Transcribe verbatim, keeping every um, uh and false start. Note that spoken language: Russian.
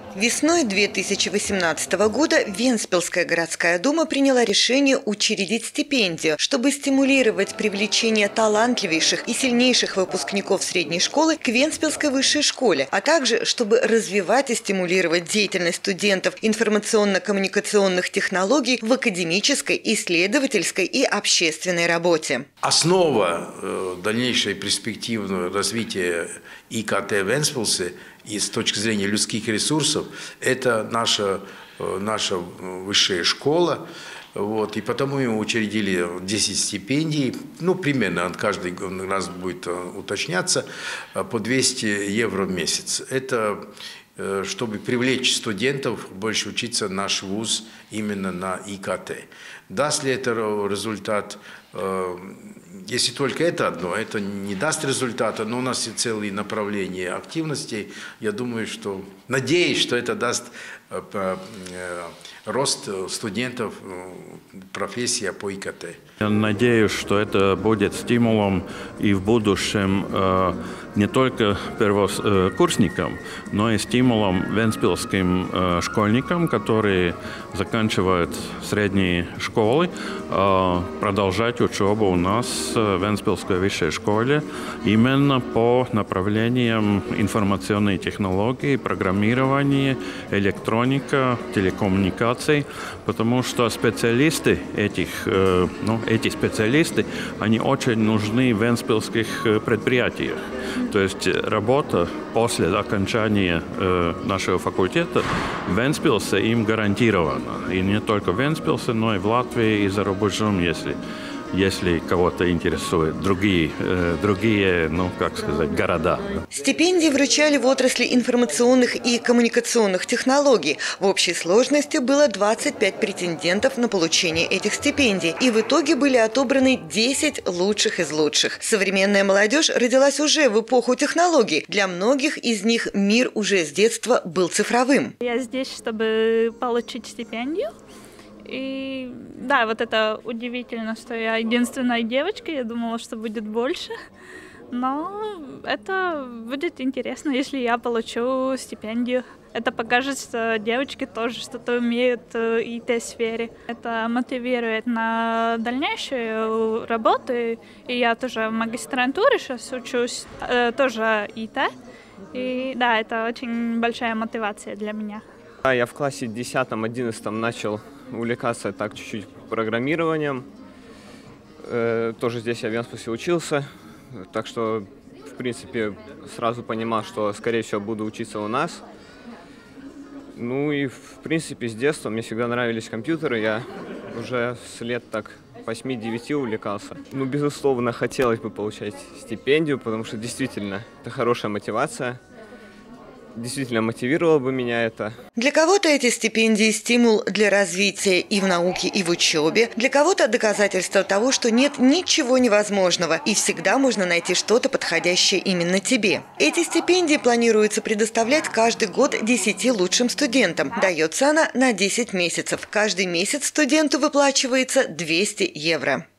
Весной две тысячи восемнадцатого года Вентспилская городская дума приняла решение учредить стипендию, чтобы стимулировать привлечение талантливейших и сильнейших выпускников средней школы к Вентспилской высшей школе, а также чтобы развивать и стимулировать деятельность студентов информационно-коммуникационных технологий в академической, исследовательской и общественной работе. Основа э, дальнейшего перспективного развития И К Т в Вентспилсе и с точки зрения людских ресурсов – это наша, наша высшая школа. Вот, и потому мы учредили десять стипендий, ну, примерно, каждый раз будет уточняться, по двести евро в месяц. Это чтобы привлечь студентов больше учиться в наш вуз именно на И К Т. Даст ли это результат? Если только это одно, это не даст результата, но у нас и целые направления активностей. Я думаю, что, надеюсь, что это даст рост студентов профессии по И К Т. Я надеюсь, что это будет стимулом и в будущем э, не только первокурсникам, но и стимулом вентспилским э, школьникам, которые заканчивают средние школы, э, продолжать учебу у нас в Вентспилской высшей школе именно по направлениям информационные технологии, программирование, электроника, телекоммуникации, потому что специалисты этих, э, ну, эти специалисты, они очень нужны в вентспилских предприятиях. То есть работа после окончания э, нашего факультета в Вентспилсе им гарантирована. И не только в Вентспилсе, но и в Латвии, и за рубежом, если, если кого-то интересует другие, э, другие, ну, как сказать, города. Стипендии вручали в отрасли информационных и коммуникационных технологий. В общей сложности было двадцать пять претендентов на получение этих стипендий. И в итоге были отобраны десять лучших из лучших. Современная молодежь родилась уже в эпоху технологий. Для многих из них мир уже с детства был цифровым. Я здесь, чтобы получить стипендию. И да, вот это удивительно, что я единственная девочка. Я думала, что будет больше. Но это будет интересно, если я получу стипендию. Это покажет, что девочки тоже что-то умеют в И Т-сфере. Это мотивирует на дальнейшую работу. И я тоже в магистратуре сейчас учусь, тоже И Т. И да, это очень большая мотивация для меня. Я в классе десятом-одиннадцатом начал увлекаться так чуть-чуть программированием. Тоже здесь я в Вентспилсе учился. Так что, в принципе, сразу понимал, что, скорее всего, буду учиться у нас. Ну и, в принципе, с детства мне всегда нравились компьютеры. Я уже с лет так восьми-девяти увлекался. Ну, безусловно, хотелось бы получать стипендию, потому что действительно это хорошая мотивация. Действительно мотивировало бы меня это. Для кого-то эти стипендии – стимул для развития и в науке, и в учебе. Для кого-то доказательство того, что нет ничего невозможного, и всегда можно найти что-то подходящее именно тебе. Эти стипендии планируется предоставлять каждый год десяти лучшим студентам. Дается она на десять месяцев. Каждый месяц студенту выплачивается двести евро.